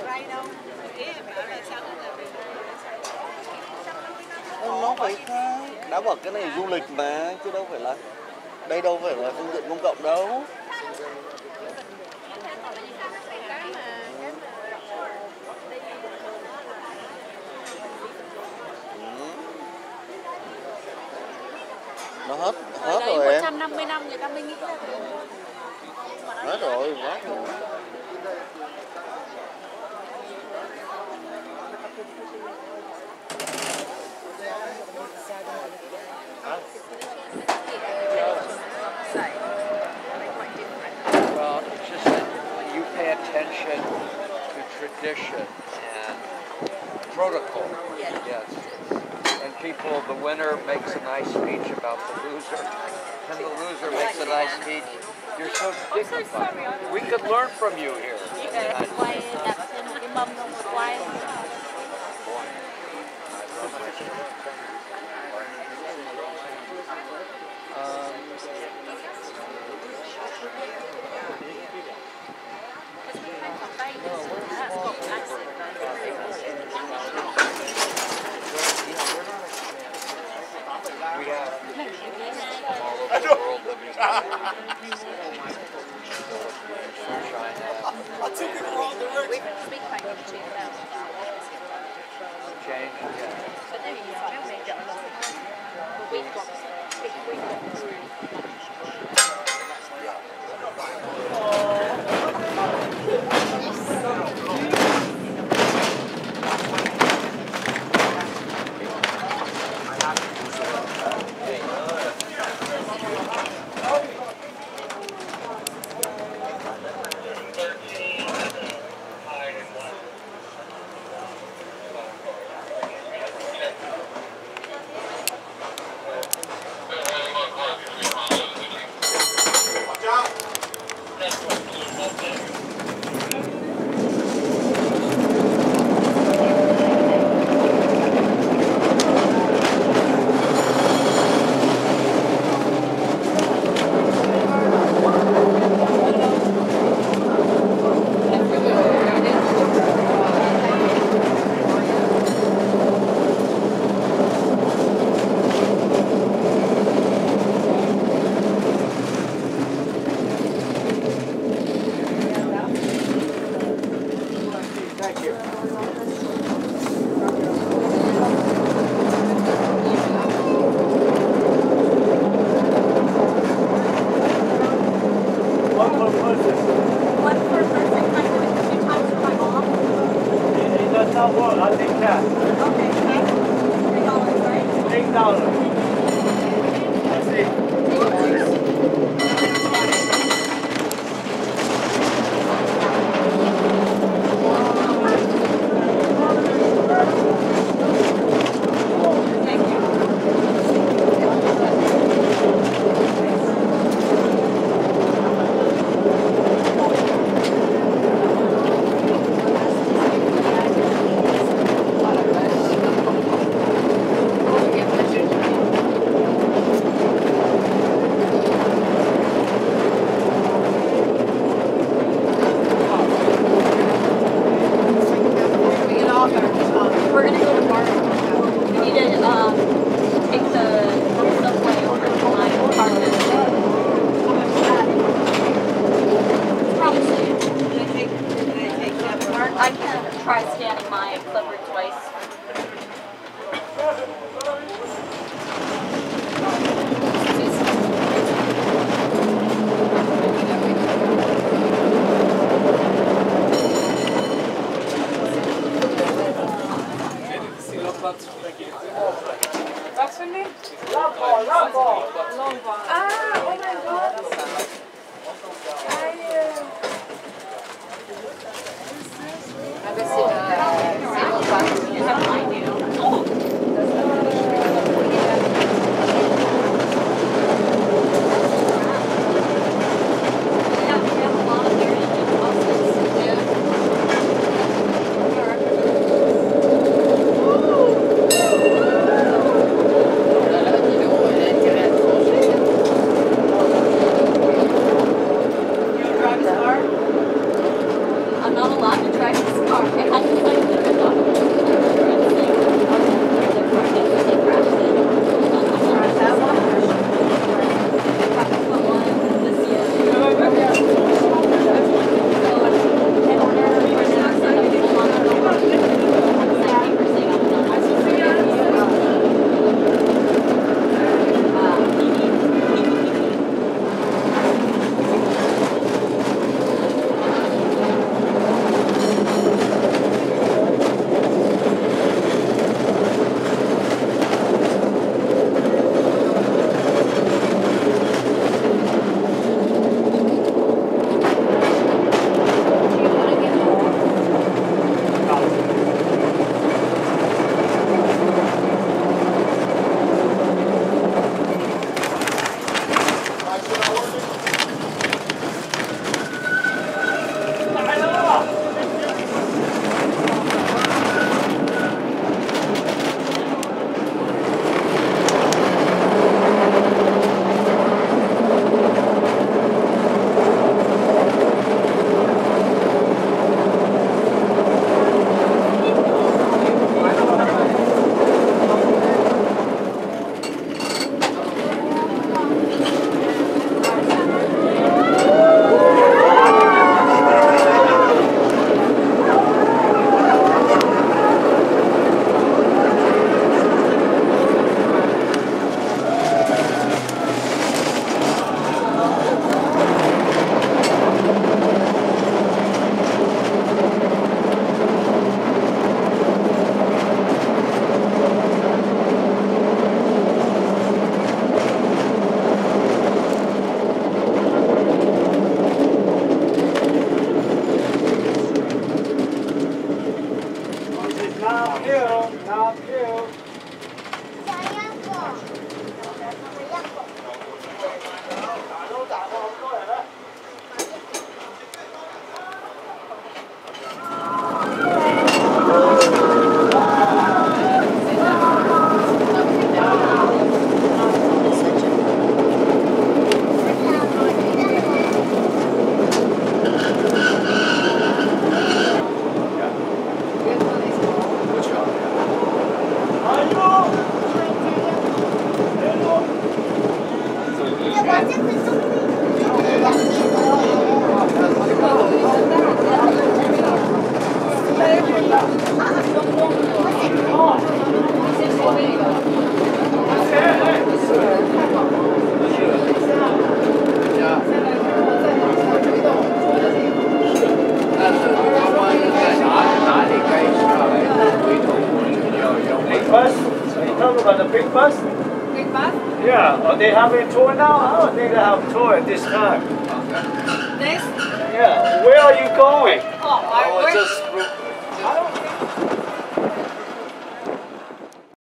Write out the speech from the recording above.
Nó phải khác. Đã bảo cái này du lịch mà, chứ đâu phải là... Đây đâu phải là phương tiện công cộng đâu. Nó hết rồi em. 150 năm người ta mới nghĩ ra. Hết rồi, quá rồi. Well, it's just that you pay attention to tradition and protocol. Yes. And people, the winner makes a nice speech about the loser, and the loser makes a nice speech. You're so dignified. We could learn from you here. Quay đặt trên một cái mâm không một quay. We have all over the world living change, yeah. I'll take cash. Okay, $3, right? $8. Let's see. big bus? Big bus? Yeah. Are they having a tour now? I don't think they have a tour at this time. This? Yeah. Where are you going? Oh, I Oh, work. it's just I don't